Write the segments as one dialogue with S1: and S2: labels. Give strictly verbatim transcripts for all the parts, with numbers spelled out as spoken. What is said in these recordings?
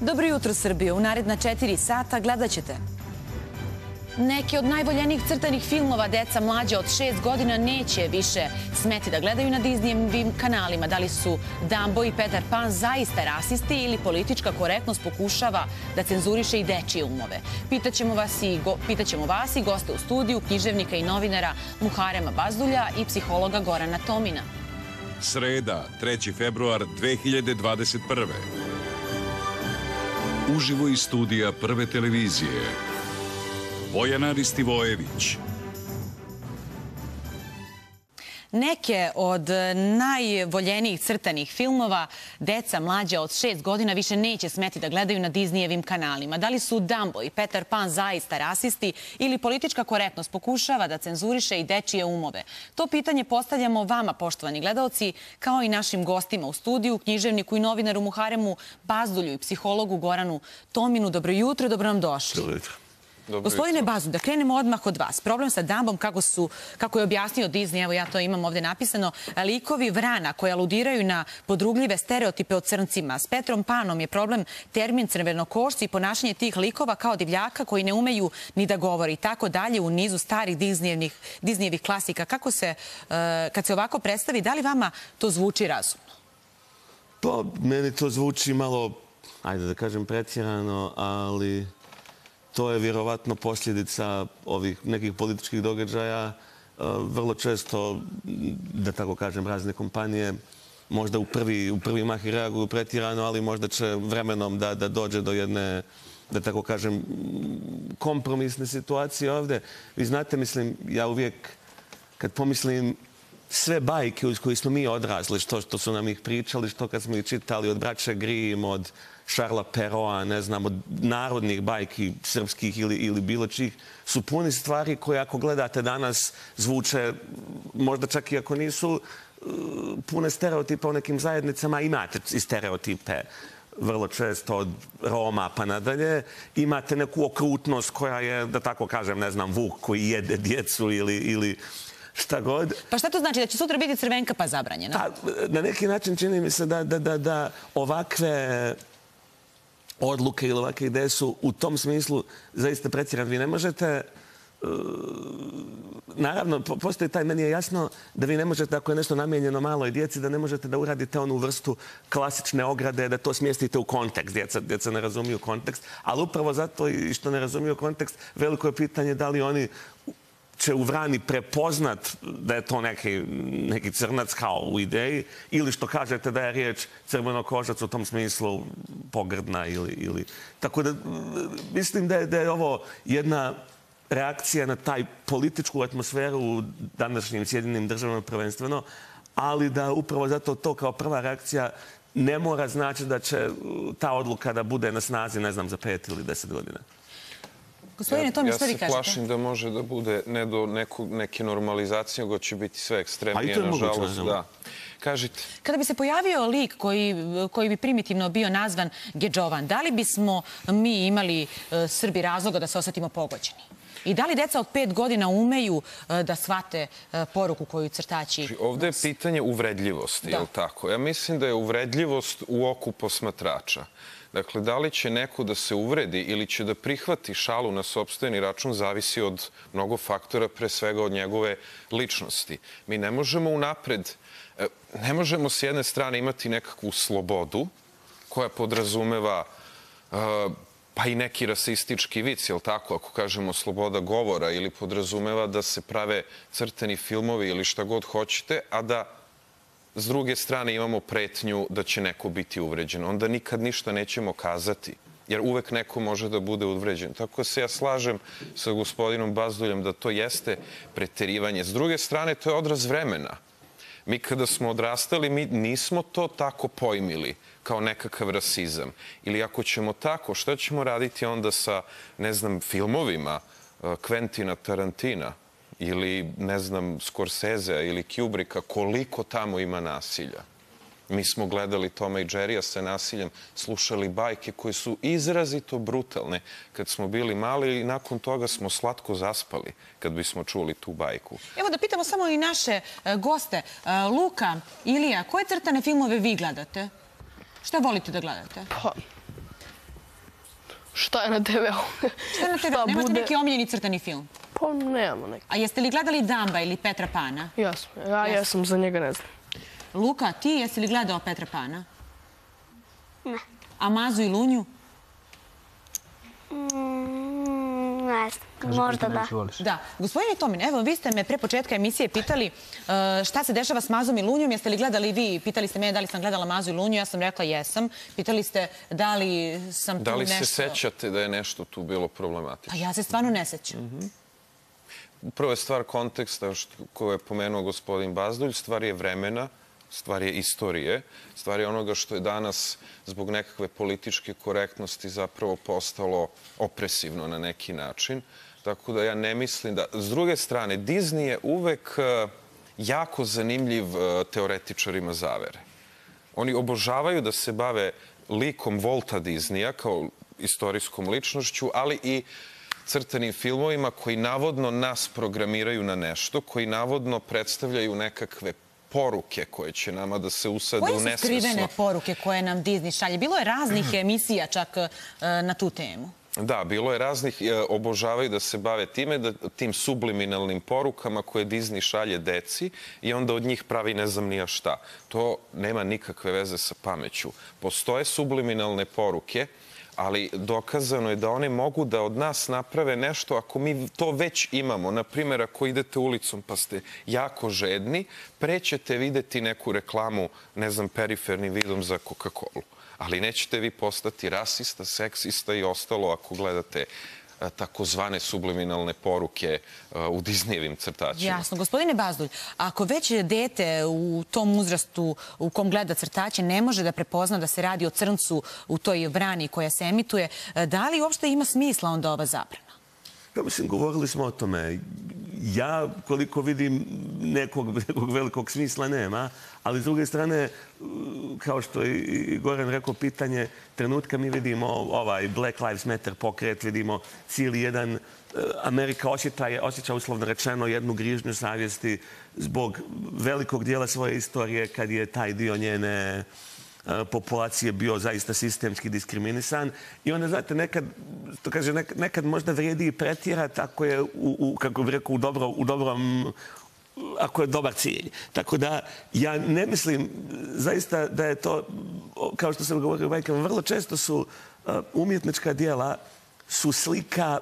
S1: Dobro jutro, Srbijo. U naredna četiri sata gledat ćete. Neke od najvoljenijih crtanih filmova deca mlađe od šest godina neće više smeti da gledaju na Disneyevim kanalima. Da li su Dumbo i Peter Pan zaista rasisti ili politička korektnost pokušava da cenzuriše i dečije umove? Pitaćemo vas i, go, pitaćemo vas i goste u studiju, književnika i novinara Muharema Bazdulja i psihologa Gorana Tomina.
S2: Sreda, treći februar dve hiljade dvadeset prve. Uživo iz studija Prve televizije. Bojana Ristivojević.
S1: Neke od najvoljenijih crtanih filmova deca mlađa od šest godina više neće smeti da gledaju na Disneyevim kanalima. Da li su Dumbo i Peter Pan zaista rasisti ili politička korektnost pokušava da cenzuriše i dečije umove? To pitanje postavljamo vama, poštovani gledaoci, kao i našim gostima u studiju, književniku i novinaru Muharemu Bazdulju i psihologu Goranu Tominu. Dobro jutro, dobro nam došli.
S3: Dobro jutro.
S1: Gospodine Bazdulj, da krenemo odmah od vas. Problem sa Dumbom, kako, su, kako je objasnio Disney, evo ja to imam ovde napisano, likovi vrana koji aludiraju na podrugljive stereotipe o crncima. S Petrom Panom je problem termin crvenokošci i ponašanje tih likova kao divljaka koji ne umeju ni da govori. Tako dalje u nizu starih Disneyevih, Disneyevih klasika. Kako se, kad se ovako predstavi, da li vama to zvuči razumno?
S3: Pa, meni to zvuči malo, ajde da kažem, pretjerano, ali to je vjerovatno posljedica ovih nekih političkih događaja. Vrlo često, da tako kažem, razne kompanije možda u prvi, u prvi mah i reaguju pretjerano, ali možda će vremenom da, da dođe do jedne, da tako kažem, kompromisne situacije ovdje. Vi znate, mislim, ja uvijek kad pomislim sve bajke uz koje smo mi odrasli, što, što su nam ih pričali, što kad smo ih čitali od braće Grimm, od Šarla Peroa, ne znam, od narodnih bajki srpskih ili, ili bilo čih, su puni stvari koje ako gledate danas zvuče, možda čak i ako nisu pune stereotipa u nekim zajednicama, imate i stereotipe vrlo često od Roma pa nadalje. Imate neku okrutnost koja je, da tako kažem, ne znam, vuk koji jede djecu ili, ili šta god.
S1: Pa šta to znači? Da će sutra biti crvenka pa zabranjena?
S3: Pa, na neki način čini mi se da, da, da, da ovakve odluke ili ovakve ideje su u tom smislu zaista pretjerane. Vi ne možete, naravno, postoji taj, meni je jasno da vi ne možete, ako je nešto namijenjeno maloj djeci, da ne možete da uradite onu vrstu klasične ograde, da to smjestite u kontekst. Djeca, djeca ne razumiju kontekst, ali upravo zato i što ne razumiju kontekst, veliko je pitanje da li oni će u vrani prepoznat da je to neki, neki crnac kao u ideji ili što kažete da je riječ crvenokošac u tom smislu pogrdna ili... ili. Tako da mislim da je, da je ovo jedna reakcija na taj političku atmosferu u današnjim Sjedinjenim državama prvenstveno, ali da upravo zato to kao prva reakcija ne mora znači da će ta odluka da bude na snazi, ne znam, za pet ili deset godina.
S1: Gospodine Tomi, što vi kažete?
S4: Ja se plašim da može da bude ne do neku, neke normalizacije, nego će biti sve ekstremnije, nažalost. Da. Kažite.
S1: Kada bi se pojavio lik koji, koji bi primitivno bio nazvan Gedžovan, da li bismo mi imali uh, Srbi razloga da se osjetimo pogođeni? I da li deca od pet godina umeju uh, da shvate uh, poruku koju crtači?
S4: Ovdje je pitanje uvredljivosti, je li tako? Ja mislim da je uvredljivost u oku posmatrača. Dakle, da li će neko da se uvredi ili će da prihvati šalu na sopstveni račun zavisi od mnogo faktora, pre svega od njegove ličnosti. Mi ne možemo unapred, ne možemo s jedne strane imati nekakvu slobodu koja podrazumeva pa i neki rasistički vic, je li tako, ako kažemo sloboda govora, ili podrazumeva da se prave crteni filmovi ili šta god hoćete, a da s druge strane imamo pretnju da će neko biti uvređen. Onda nikad ništa nećemo kazati, jer uvek neko može da bude uvređen. Tako se ja slažem sa gospodinom Bazduljem da to jeste preterivanje. S druge strane, to je odraz vremena. Mi kada smo odrastali, mi nismo to tako pojmili kao nekakav rasizam. Ili ako ćemo tako, šta ćemo raditi onda sa, ne znam, filmovima Quentina Tarantina ili, ne znam, Scorsesea ili Kubricka, koliko tamo ima nasilja. Mi smo gledali Toma i Jerrya sa nasiljem, slušali bajke koje su izrazito brutalne kad smo bili mali i nakon toga smo slatko zaspali kad bismo čuli tu bajku.
S1: Evo da pitamo samo i naše goste. Luka, Ilija, koje crtane filmove vi gledate? Šta volite da gledate?
S5: Pa, šta je na te veu.
S1: Šta je na te veu? Nemate neki omiljeni crtani film?
S5: Pa nemamo neki.
S1: A jeste li gledali Damba ili Petra Pana?
S5: Jasno. Ja jesam, za njega ne znam.
S1: Luka, ti jesi li gledao Petra Pana?
S6: Ne.
S1: A Mazu i Lunju?
S6: Ne znam, možda da.
S1: Da. Gospodine Tomin, evo, vi ste me pre početka emisije pitali šta se dešava s Mazom i Lunjom. Jeste li gledali vi? Pitali ste me da li sam gledala Mazu i Lunju. Ja sam rekla jesam. Pitali ste da li sam tu nešto...
S4: Da li se sećate da je nešto tu bilo problematično?
S1: Pa ja se stvarno ne sećam.
S4: Prva je stvar konteksta koju je pomenuo gospodin Bazdulj. Stvar je vremena, stvar je istorije, stvar je onoga što je danas zbog nekakve političke korektnosti zapravo postalo opresivno na neki način. Tako da ja ne mislim da... S druge strane, Disney je uvek jako zanimljiv teoretičarima zavere. Oni obožavaju da se bave likom Walta Disneya kao istorijskom ličnošću, ali i crtanim filmovima koji navodno nas programiraju na nešto, koji navodno predstavljaju nekakve poruke koje će nama da se usade u nesvesno.
S1: Koje su skrivene poruke koje nam Disney šalje? Bilo je raznih emisija čak na tu temu.
S4: Da, bilo je raznih. Obožavaju da se bave time, tim subliminalnim porukama koje Disney šalje deci i onda od njih pravi ne znam nija šta. To nema nikakve veze sa pameću. Postoje subliminalne poruke, ali dokazano je da one mogu da od nas naprave nešto ako mi to već imamo. Naprimjer, ako idete ulicom pa ste jako žedni, pre ćete videti neku reklamu, ne znam, perifernim vidom za Coca-Colu. Ali nećete vi postati rasista, seksista i ostalo ako gledate takozvane subliminalne poruke u Disneyevim crtačima.
S1: Jasno. Gospodine Bazdulj, ako već dete u tom uzrastu u kom gleda crtače ne može da prepozna da se radi o crncu u toj vrani koja se emituje, da li uopšte ima smisla onda ova zabrana?
S3: Ja mislim, govorili smo o tome. Ja, koliko vidim, nekog, nekog velikog smisla nema, ali s druge strane, kao što je i Goran rekao, pitanje trenutka mi vidimo ovaj Black Lives Matter pokret, vidimo cijeli jedan... Amerika osjeća, osjeća uslovno rečeno jednu grižnju savjesti zbog velikog dijela svoje istorije kad je taj dio njene populacije bio zaista sistemski diskriminisan. I onda, znate, nekad, to kaže, nekad možda vrijedi i pretjerati ako je, u, kako bih rekao, u, dobro, u dobrom, ako je dobar cilj. Tako da ja ne mislim zaista da je to, kao što sam govorio u bajkama, vrlo često su umjetnička dijela su slika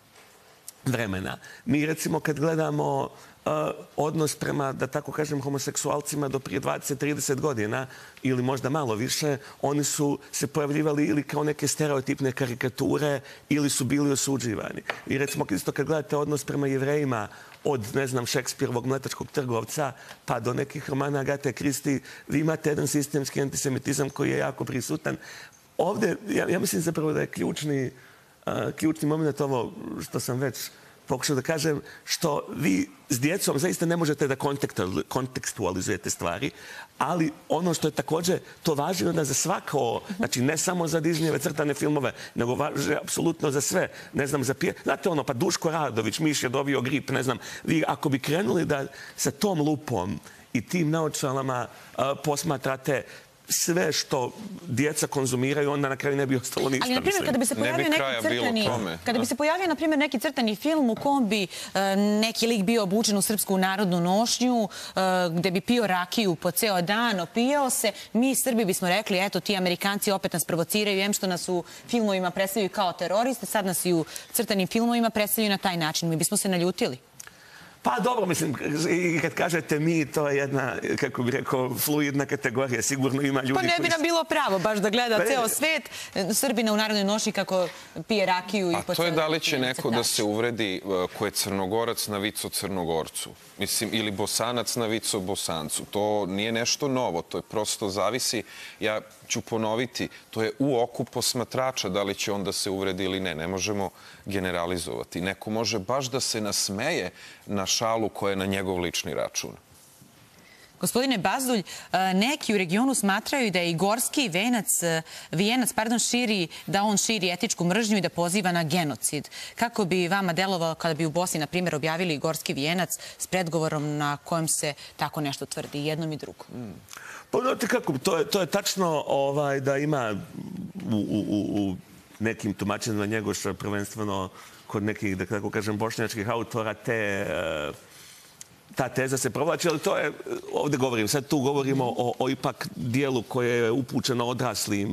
S3: vremena. Mi, recimo, kad gledamo odnos prema, da tako kažem, homoseksualcima do prije dvadeset trideset godina ili možda malo više, oni su se pojavljivali ili kao neke stereotipne karikature ili su bili osuđivani. I recimo, isto kad gledate odnos prema Jevrejima od, ne znam, Šekspirovog Mletačkog trgovca pa do nekih romana Agate Kristi, vi imate jedan sistemski antisemitizam koji je jako prisutan. Ovdje, ja, ja mislim zapravo da je ključni, uh, ključni moment ovo što sam već pokušao da kažem, što vi s djecom zaista ne možete da kontekstualizujete stvari, ali ono što je također, to važi onda za svako, znači ne samo za Disneyjeve crtane filmove, nego važi apsolutno za sve. Ne znam, za pije... Znate ono, pa Duško Radović, miš je dobio grip, ne znam. Vi ako bi krenuli da sa tom lupom i tim naočalama uh, posmatrate sve što djeca konzumiraju, onda na kraju ne bi ostalo ništa.
S1: Ali, na primjer, kada bi se pojavio neki crtani, kada bi se pojavio, na primjer, neki crtani film u kom bi neki lik bio obučen u srpsku narodnu nošnju, gde bi pio rakiju po ceo dan, opijao se, mi Srbi bismo rekli, eto, ti Amerikanci opet nas provociraju, em što nas u filmovima predstavljaju kao teroriste, sad nas i u crtanim filmovima predstavljaju na taj način. Mi bismo se naljutili.
S3: Pa dobro, mislim, i kad kažete mi, to je jedna, kako bih rekao, fluidna kategorija. Sigurno ima ljudi koji...
S1: Pa ne bi nam bilo pravo baš da gleda ceo svet Srbina u narodnoj nošnji kako pije rakiju i...
S4: A to je da li će neko da se uvredi ko je Crnogorac na vico Crnogorcu. Mislim, ili Bosanac na vico Bosancu. To nije nešto novo, to je prosto zavisi. Ja ću ponoviti, to je u oku posmatrača da li će on da se uvredi ili ne. Ne možemo generalizovati. Neko može baš da se nasmeje na šalu koja je na njegov lični račun.
S1: Gospodine Bazdulj, neki u regionu smatraju da je i gorski venac, vijenac, pardon, širi, da on širi etičku mržnju i da poziva na genocid. Kako bi vama delovalo kada bi u Bosni, na primjer, objavili gorski vijenac s predgovorom na kojem se tako nešto tvrdi, jednom i drugom?
S3: Mm. Pa znate kako, to je, to je tačno ovaj, da ima u, u, u nekim tumačenjima Njegoša, prvenstveno kod nekih, da tako kažem, bošnjačkih autora, te, ta teza se provlači, ali to je, ovdje govorim, sad tu govorimo o, o ipak dijelu koje je upućeno odraslim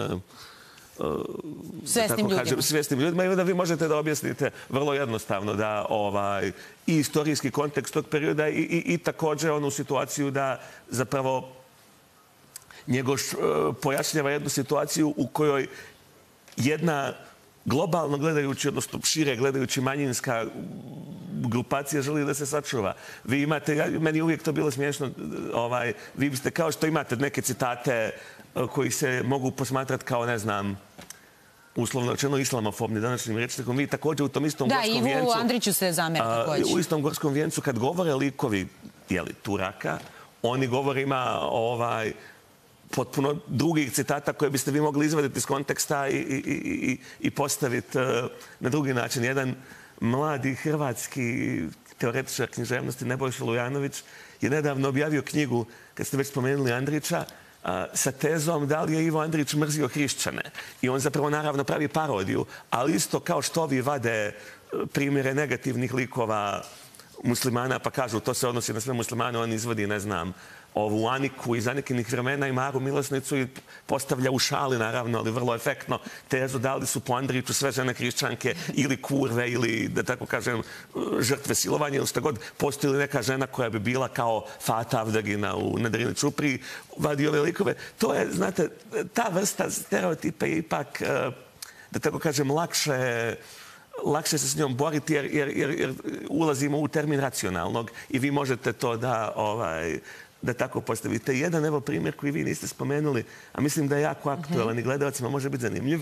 S1: svjesnim ljudima.
S3: Svjesnim ljudima i onda vi možete da objasnite vrlo jednostavno da ovaj, i istorijski kontekst tog perioda i, i, i također onu situaciju da zapravo Njegoš pojašnjava jednu situaciju u kojoj jedna globalno gledajući, odnosno šire gledajući manjinska grupacija želi da se sačuva. Vi imate, ja, meni je uvijek to bilo smiješno, ovaj, vi biste kao što imate neke citate koji se mogu posmatrati kao, ne znam, uslovno rečeno islamofobni današnjim rječnikom. Vi također u tom istom
S1: da,
S3: gorskom
S1: vijencu... Da,
S3: vijencu...
S1: i Ivu Andriću se zamera također.
S3: U istom gorskom vijencu kad govore likovi, jeli, Turaka, oni govore ima ovaj, potpuno drugih citata koje biste vi mogli izvaditi iz konteksta i, i, i, i postaviti na drugi način. Jedan mladi hrvatski teoretičar književnosti Nebojša Lujanović je nedavno objavio knjigu, kad ste već spomenuli Andrića, sa tezom da li je Ivo Andrić mrzio hrišćane. I on zapravo naravno pravi parodiju, ali isto kao što ovi vade primjere negativnih likova muslimana, pa kažu to se odnosi na sve muslimane, on izvodi, ne znam, ovu Aniku iz Anikinih vremena i Maru Milosnicu i postavlja u šali, naravno, ali vrlo efektno, tezu da li su po Andriću sve žene hrišćanke ili kurve ili, da tako kažem, žrtve silovanja ili što god. Postoji li neka žena koja bi bila kao Fata Avdagina u Nadarini Čupri, vadi ove likove. To je, znate, ta vrsta stereotipa je ipak, da tako kažem, lakše lakše se s njom boriti jer, jer, jer, jer ulazimo u termin racionalnog i vi možete to da, ovaj, da tako postavite. Jedan evo primjer koji vi niste spomenuli, a mislim da je jako aktualan i gledalcima može biti zanimljiv.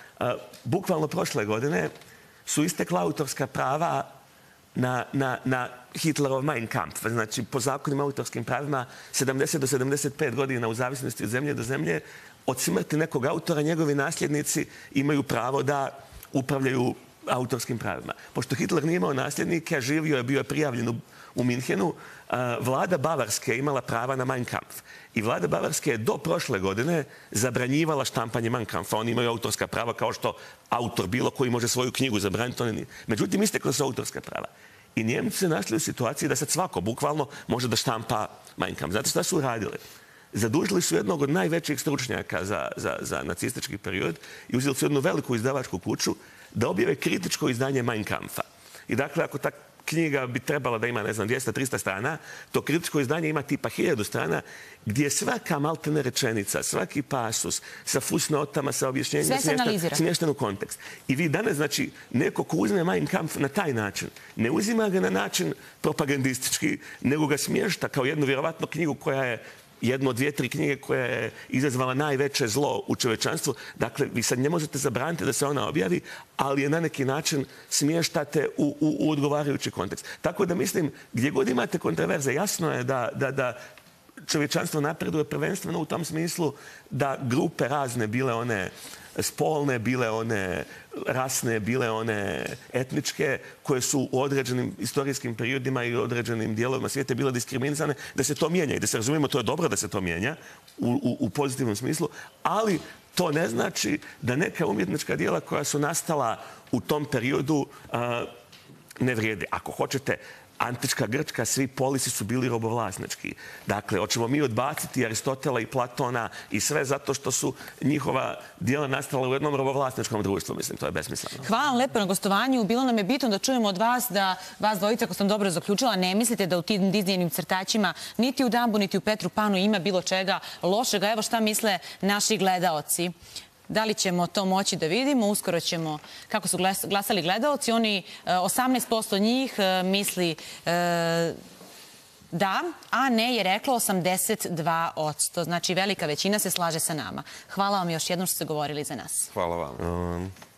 S3: Bukvalno prošle godine su istekla autorska prava na, na, na Hitlerov Mein Kampf. Znači, po zakonima autorskim pravima sedamdeset do sedamdeset pet godina u zavisnosti od zemlje do zemlje, od smrti nekog autora njegovi nasljednici imaju pravo da upravljaju autorskim pravima. Pošto Hitler nije imao nasljednike, živio je, bio je prijavljen u, u Minhenu, vlada Bavarske imala prava na Mein Kampf. I vlada Bavarske je do prošle godine zabranjivala štampanje Mein Kampfa. Oni imaju autorska prava kao što autor bilo koji može svoju knjigu zabraniti. Oni... Međutim, istekla su autorska prava. I Njemci se našli u situaciji da sad svako bukvalno može da štampa Mein Kampf. Znate šta su uradili? Zadužili su jednog od najvećih stručnjaka za, za, za nacistički period i uzeli su jednu veliku izdavačku kuću da objave kritičko izdanje Mein Kampfa. I dakle, ako ta knjiga bi trebala da ima, ne znam, dvjesto do trista strana, to kritičko izdanje ima tipa hiljadu strana, gdje svaka maltene rečenica, svaki pasus, sa fusnotama, sa objašnjenjima, smješten u kontekst. I vi danas, znači, neko ko uzme Mein Kampf na taj način, ne uzima ga na način propagandistički, nego ga smješta kao jednu vjerovatnu knjigu koja je jedno od dvije, tri knjige koja je izazvala najveće zlo u čovečanstvu. Dakle, vi sad ne možete zabraniti da se ona objavi, ali je na neki način smještate u, u, u odgovarajući kontekst. Tako da mislim, gdje god imate kontroverze, jasno je da, da, da čovječanstvo napreduje prvenstveno u tom smislu da grupe razne, bile one spolne, bile one rasne, bile one etničke, koje su u određenim istorijskim periodima i određenim dijelovima svijeta bile diskriminisane, da se to mijenja. I da se razumijemo, to je dobro da se to mijenja u, u, u pozitivnom smislu, ali to ne znači da neka umjetnička djela koja su nastala u tom periodu a, ne vrijede. Ako hoćete, antička Grčka, svi polisi su bili robovlasnički. Dakle, hoćemo mi odbaciti Aristotela i Platona i sve zato što su njihova djela nastala u jednom robovlasničkom društvu. Mislim, to je besmisleno.
S1: Hvala vam lepo na gostovanju. Bilo nam je bitno da čujemo od vas da vas dvojica, ako sam dobro zaključila, ne mislite da u tim Disneyevim crtačima niti u Dumbu, niti u Petru Panu ima bilo čega lošega. Evo šta misle naši gledaoci. Da li ćemo to moći da vidimo? Uskoro ćemo, kako su glasali gledaoci, oni, osamnaest posto njih misli da, a ne je reklo osamdeset dva posto. Znači, velika većina se slaže sa nama. Hvala vam još jednom što ste govorili za nas.
S4: Hvala vam.